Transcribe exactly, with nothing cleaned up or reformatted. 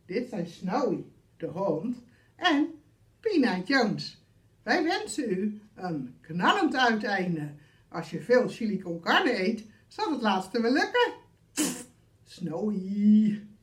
Dit zijn Snowy, de hond, en Peanut Jones. Wij wensen u een knallend uiteinde. Als je veel chili con carne eet, zal het laatste wel lukken. Pff, Snowy.